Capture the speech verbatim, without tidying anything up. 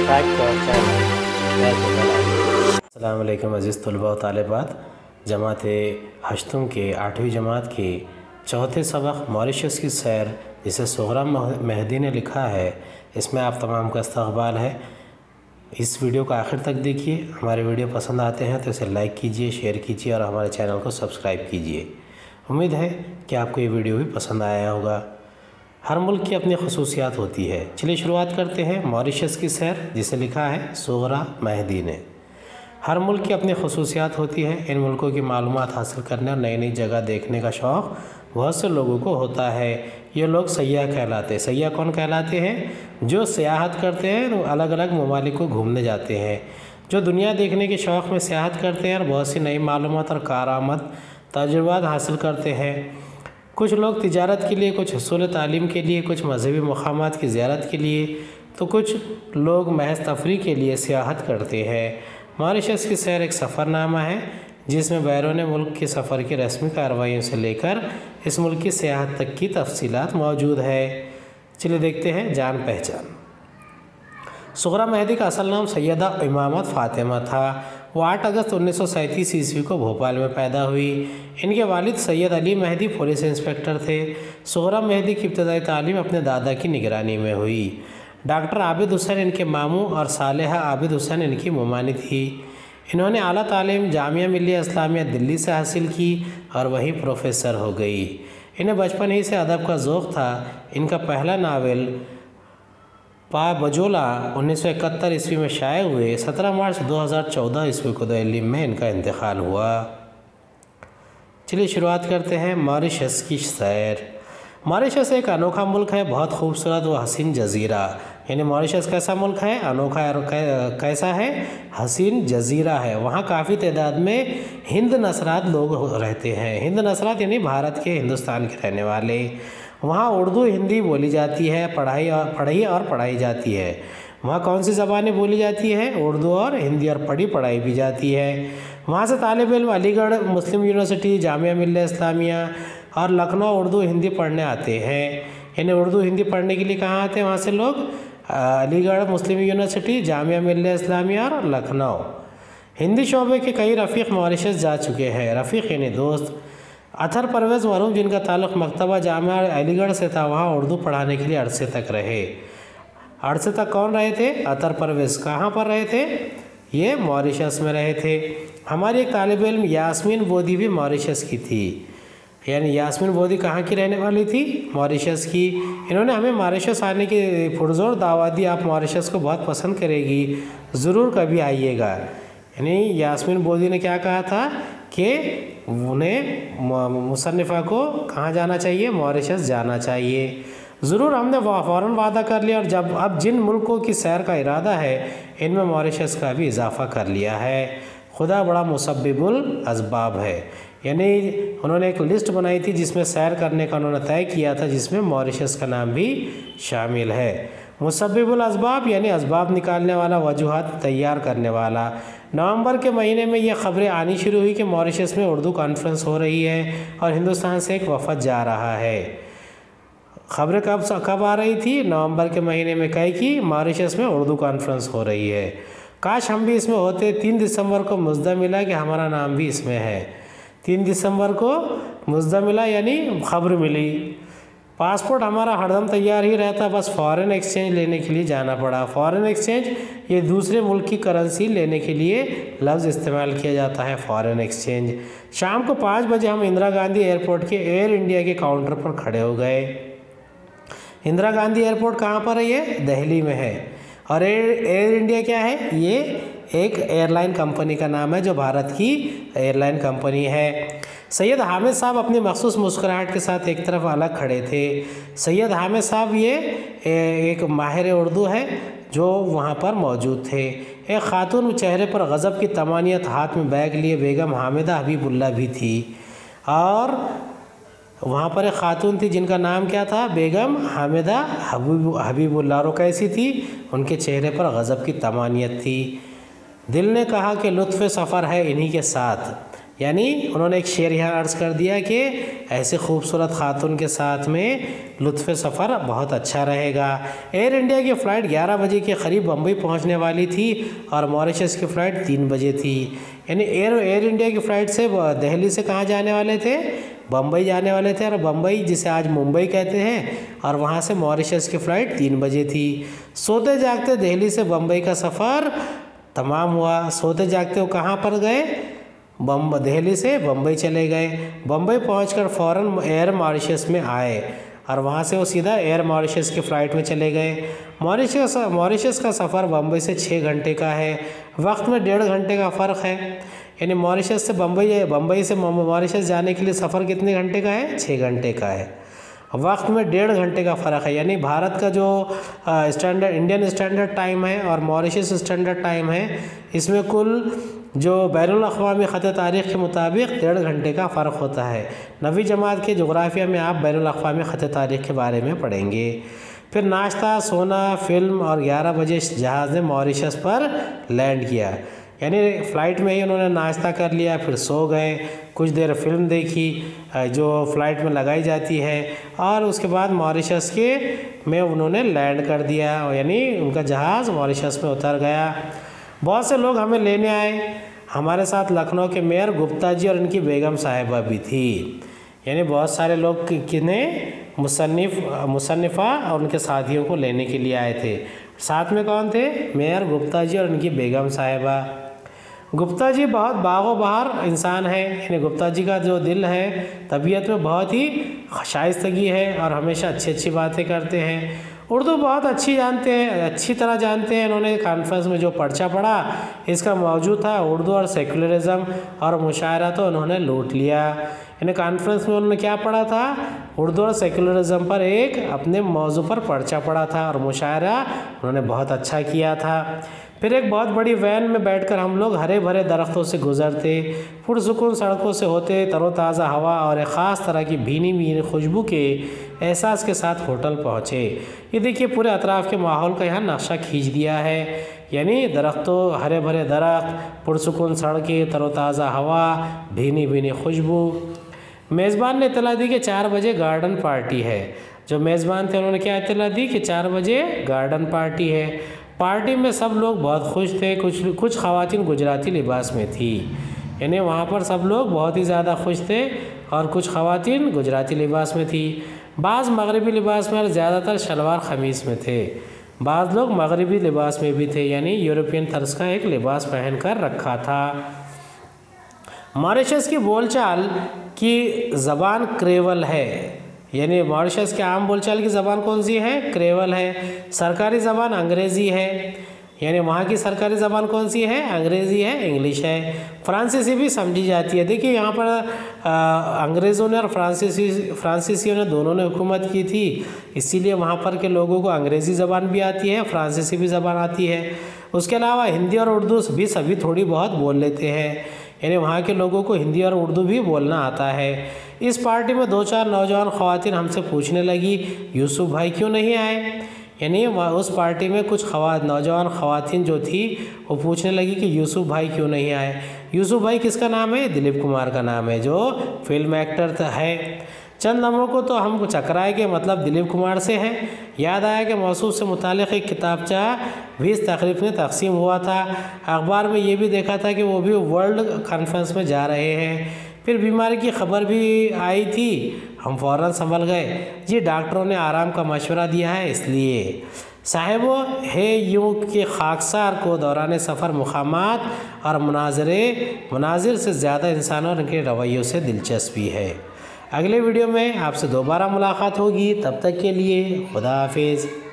Subscribe कर channel. अस्सलाम वालेकुम अज़ीज़ तलबा व तालिबात। जमात हश्तम के आठवीं जमात के चौथे सबक मॉरिशस की सैर, जिसे सुगरा मेहदी ने लिखा है, इसमें आप तमाम का इस्तक़बाल है। इस वीडियो को आखिर तक देखिए। हमारे वीडियो पसंद आते हैं तो इसे लाइक कीजिए, शेयर कीजिए और हमारे चैनल को सब्सक्राइब कीजिए। उम्मीद है कि आपको ये वीडियो भी पसंद आया होगा। हर मुल्क की अपनी खसूसियात होती है। चलिए शुरुआत करते हैं मॉरिशस की सैर, जिसे लिखा है सुगरा मेहदी ने। हर मुल्क की अपनी खसूसियात होती है। इन मुल्कों की मालूमात हासिल करने और नई नई जगह देखने का शौक़ बहुत से लोगों को होता है। ये लोग सयाह कहलाते हैं। सयाह कौन कहलाते हैं? जो सियाहत करते हैं, अलग अलग ममालिक को घूमने जाते हैं, जो दुनिया देखने के शौक़ में सियाहत करते हैं और बहुत सी नई मालूमात और कारआमद तजुर्बात हासिल करते हैं। कुछ लोग तिजारत के लिए, कुछ हुसूल तालीम के लिए, कुछ मजहबी मकामात की ज़ियारत के लिए, तो कुछ लोग महज तफरी के लिए सियाहत करते हैं। मॉरिशस की सैर एक सफ़रनामा है जिसमें बैरून मुल्क के सफ़र की रस्मी कार्रवाइयों से लेकर इस मुल्क की सियाहत तक की तफसीलात मौजूद है। चलिए देखते हैं जान पहचान। सुगरा मेहदी का असल नाम सैयदा इमामत फ़ातिमा था। वो आठ अगस्त उन्नीस सौ सैंतीस ईस्वी को भोपाल में पैदा हुई। इनके वालिद सैयद अली मेहदी पुलिस इंस्पेक्टर थे। सुगरा मेहदी की इब्तदाई तालीम अपने दादा की निगरानी में हुई। डॉक्टर आबिद हुसैन इनके मामू और सालेहा आबिद हुसैन इनकी मुमानी थी। इन्होंने आला तालीम जामिया मिल्लिया इस्लामिया दिल्ली से हासिल की और वहीं प्रोफेसर हो गई। इन्हें बचपन ही से अदब का ज़ौक़ था। इनका पहला नावल पा बजोला उन्नीस सौ इकहत्तर ईस्वी में शाये हुए। सत्रह मार्च दो हज़ार चौदह ईस्वी को दिल्ली में इनका इंतकाल हुआ। चलिए शुरुआत करते हैं मॉरिशस की सैर। मॉरिशस एक अनोखा मुल्क है, बहुत खूबसूरत व हसीन जजीरा। यानी मॉरिशस कैसा मुल्क है? अनोखा और कैसा है? हसीन जजीरा है। वहाँ काफ़ी तादाद में हिंद नसरात लोग रहते हैं। हिंद नसरात यानी भारत के, हिंदुस्तान के रहने वाले। वहाँ उर्दू हिंदी बोली जाती है, पढ़ाई और पढ़ी और पढ़ाई जाती है। वहाँ कौन सी ज़बानें बोली जाती है? उर्दू और हिंदी, और पढ़ी पढ़ाई भी जाती है। वहाँ से तालिब इल्म अलीगढ़ मुस्लिम यूनिवर्सिटी, जामिया मिल्लिया इस्लामिया और लखनऊ उर्दू हिंदी पढ़ने आते हैं। यानी उर्दू हिंदी पढ़ने के लिए कहाँ आते हैं वहाँ से लोग? अलीगढ़ मुस्लिम यूनिवर्सिटी, जामिया मिल्लिया इस्लामिया और लखनऊ। हिंदी शोबे के कई रफ़ीक मॉरिशस जा चुके हैं। रफ़ीक यानी दोस्त। अतर परवेज़ मरूम, जिनका ताल्लुक़ मकतबा जामिया अलीगढ़ से था, वहाँ उर्दू पढ़ाने के लिए अरसे तक रहे। अरसे तक कौन रहे थे? अतर परवेज़। कहाँ पर रहे थे? ये मॉरिशस में रहे थे। हमारी एक तालिब इल्म यास्मीन बोदी भी मॉरिशस की थी। यानी यास्मीन बोदी कहाँ की रहने वाली थी? मॉरिशस की। इन्होंने हमें मॉरिशस आने की पुरजोर दावत दी। आप मॉरिशस को बहुत पसंद करेगी, ज़रूर कभी आइएगा। यानी यास्मीन बोदी ने क्या कहा था कि उन्हें मुसन्निफ़ा को कहाँ जाना चाहिए? मॉरिशस जाना चाहिए। ज़रूर हमने फ़ौरन वादा कर लिया, और जब अब जिन मुल्कों की सैर का इरादा है, इनमें मॉरिशस का भी इजाफ़ा कर लिया है। खुदा बड़ा मुसब्बिबुल असबाब है। यानी उन्होंने एक लिस्ट बनाई थी जिसमें सैर करने का उन्होंने तय किया था, जिसमें मॉरिशस का नाम भी शामिल है। मुसब्बिबुल असबाब यानी असबाब निकालने वाला, वजूहात तैयार करने वाला। नवंबर के महीने में ये ख़बरें आनी शुरू हुई कि मॉरिशस में उर्दू कॉन्फ्रेंस हो रही है और हिंदुस्तान से एक वफ़द जा रहा है। ख़बरें कब कब आ रही थी? नवंबर के महीने में कही कि मॉरिशस में उर्दू कॉन्फ्रेंस हो रही है। काश हम भी इसमें होते। तीन दिसंबर को मुद्दा मिला कि हमारा नाम भी इसमें है। तीन दिसंबर को मुद्दा मिला यानी ख़बर मिली। पासपोर्ट हमारा हरदम तैयार ही रहता, बस फ़ॉरेन एक्सचेंज लेने के लिए जाना पड़ा। फ़ॉरेन एक्सचेंज ये दूसरे मुल्क की करेंसी लेने के लिए लफ्ज़ इस्तेमाल किया जाता है, फ़ॉरेन एक्सचेंज। शाम को पाँच बजे हम इंदिरा गांधी एयरपोर्ट के एयर इंडिया के काउंटर पर खड़े हो गए। इंदिरा गांधी एयरपोर्ट कहाँ पर है? ये दिल्ली में है। और एयर एयर इंडिया क्या है? ये एक एयरलाइन कंपनी का नाम है जो भारत की एयरलाइन कंपनी है। सैयद हामिद साहब अपनी मखसूस मुस्कुराहट के साथ एक तरफ अलग खड़े थे। सैयद हामिद साहब ये एक माहिर उर्दू है जो वहाँ पर मौजूद थे। एक ख़ातून चेहरे पर गज़ब की तमानियत, हाथ में बैग लिए बेगम हामिदा हबीबुल्ला भी थी। और वहाँ पर एक ख़ातून थी जिनका नाम क्या था? बेगम हामिदा हबीब हबीबुल्ला। और कैसी थी? उनके चेहरे पर गज़ब की तमानियत थी। दिल ने कहा कि लुत्फ़ सफ़र है इन्हीं के साथ। यानी उन्होंने एक शेर यहाँ अर्ज़ कर दिया कि ऐसे खूबसूरत खातून के साथ में लुत्फ़ सफ़र बहुत अच्छा रहेगा। एयर इंडिया की फ़्लाइट ग्यारह बजे के करीब बम्बई पहुँचने वाली थी और मॉरिशस की फ़्लाइट तीन बजे थी। यानी एयर एयर इंडिया की फ़्लाइट से दिल्ली से कहाँ जाने वाले थे, बम्बई जाने वाले थे, और बम्बई जिसे आज मुंबई कहते हैं, और वहाँ से मॉरिशस की फ़्लाइट तीन बजे थी। सोते जागते दिल्ली से बम्बई का सफ़र तमाम हुआ। सोते जागते वो कहाँ पर गए, बम दिल्ली से बम्बई चले गए। बम्बई पहुंचकर फ़ौरन एयर मॉरिशस में आए और वहां से वो सीधा एयर मॉरिशस की फ़्लाइट में चले गए। मॉरिशस मॉरिशस का सफ़र बम्बई से छः घंटे का है, वक्त में डेढ़ घंटे का फ़र्क है। यानी मॉरिशस से बम्बई बम्बई से मॉरिशस जाने के लिए सफ़र कितने घंटे का है, छः घंटे का है। वक्त में डेढ़ घंटे का फ़र्क है। यानी भारत का जो स्टैंडर्ड इंडियन स्टैंडर्ड टाइम है और मॉरिशस स्टैंडर्ड टाइम है, इसमें कुल जो बैनुल अक़वामी ख़त तारीख़ के मुताबिक डेढ़ घंटे का फ़र्क होता है। नवी जमात के जोग्राफिया में आप बैनुल अक़वामी ख़त तारीख़ के बारे में पढ़ेंगे। फिर नाश्ता, सोना, फ़िल्म, और ग्यारह बजे जहाज़ ने मॉरिशस पर लैंड किया। यानी फ़्लाइट में ही उन्होंने नाश्ता कर लिया, फिर सो गए, कुछ देर फ़िल्म देखी जो फ़्लाइट में लगाई जाती है, और उसके बाद मॉरिशस के में उन्होंने लैंड कर दिया। यानी उनका जहाज़ मॉरिशस में उतर गया। बहुत से लोग हमें लेने आए। हमारे साथ लखनऊ के मेयर गुप्ता जी और इनकी बेगम साहिबा भी थी। यानी बहुत सारे लोग किन्हें मुसन्निफ़ मुसन्निफ़ा और उनके साथियों को लेने के लिए आए थे। साथ में कौन थे, मेयर गुप्ता जी और इनकी बेगम साहिबा। गुप्ता जी बहुत बागो बहार इंसान हैं। यानी गुप्ता जी का जो दिल है, तबीयत में बहुत ही शाइस्तगी है और हमेशा अच्छी अच्छी बातें करते हैं। उर्दू बहुत अच्छी जानते हैं, अच्छी तरह जानते हैं। इन्होंने कॉन्फ्रेंस में जो पर्चा पढ़ा इसका मौजूद था, उर्दू और सेकुलरिज़म और मुशायरा तो उन्होंने लूट लिया। यानी कॉन्फ्रेंस में उन्होंने क्या पढ़ा था, उर्दू और सेकुलरिज़म पर एक अपने मौजू पर पर्चा पढ़ा था, और मुशायरा उन्होंने बहुत अच्छा किया था। फिर एक बहुत बड़ी वैन में बैठकर हम लोग हरे भरे दरख्तों से गुजरते, पुरसुकून सड़कों से होते, तरोताज़ा हवा और एक ख़ास तरह की भीनी भीनी खुशबू के एहसास के साथ होटल पहुँचे। ये देखिए पूरे अतराफ़ के माहौल का यहाँ नक्शा खींच दिया है। यानी दरख्तों, हरे भरे दरख्त, पुरसुकून सड़कें, तरोताज़ा हवा, भीनी भीनी खुशबू। मेज़बान ने इतला दी कि चार बजे गार्डन पार्टी है। जो मेज़बान थे उन्होंने क्या इतला दी कि चार बजे गार्डन पार्टी है। पार्टी में सब लोग बहुत खुश थे। कुछ कुछ ख़वातीन गुजराती लिबास में थी। यानी वहाँ पर सब लोग बहुत ही ज़्यादा खुश थे और कुछ ख़वातीन गुजराती लिबास में थी। बाज़ मगरबी लिबास में और ज़्यादातर शलवार ख़मीस में थे। बाज़ लोग मगरबी लिबास में भी थे, यानी यूरोपियन तर्ज का एक लिबास पहन कर रखा था। मॉरिशस की बोलचाल की ज़बान क्रेवल है। यानी मॉरिशस के आम बोलचाल की ज़बान कौन सी है, क्रेवल है। सरकारी ज़बान अंग्रेज़ी है। यानी वहाँ की सरकारी ज़बान कौन सी है, अंग्रेज़ी है, इंग्लिश है। फ्रांसीसी भी समझी जाती है। देखिए यहाँ पर अंग्रेज़ों ने और फ्रांसीसी फ्रांसीसियों ने दोनों ने हुकूमत की थी, इसीलिए वहाँ पर के लोगों को अंग्रेज़ी ज़बान भी आती है, फ्रांसीसी भी ज़बान आती है। उसके अलावा हिंदी और उर्दू भी सभी थोड़ी बहुत बोल लेते हैं। यानी वहाँ के लोगों को हिंदी और उर्दू भी बोलना आता है। इस पार्टी में दो चार नौजवान ख़वातीन हमसे पूछने लगी, यूसुफ भाई क्यों नहीं आए। यानी उस पार्टी में कुछ खवा नौजवान ख़वातीन जो थी वो पूछने लगी कि यूसुफ भाई क्यों नहीं आए। यूसुफ भाई किसका नाम है, दिलीप कुमार का नाम है, जो फिल्म एक्टर है। चंद नंबरों को तो हम चकराए के मतलब दिलीप कुमार से है। याद आया कि मौसूफ से मुतालिक एक किताबचा भी इस तकरीब में तकसीम हुआ था। अखबार में ये भी देखा था कि वो भी वर्ल्ड कॉन्फ्रेंस में जा रहे हैं। फिर बीमारी की खबर भी आई थी, हम फ़ौरन संभल गए। जी डॉक्टरों ने आराम का मशवरा दिया है, इसलिए साहिबो है यूँ के खाकसार को दौरान सफ़र मुकामात और मुनाजरे मुनाजिर से ज़्यादा इंसानों और इनके रवैयों से दिलचस्पी है। अगले वीडियो में आपसे दोबारा मुलाकात होगी, तब तक के लिए खुदा हाफिज़।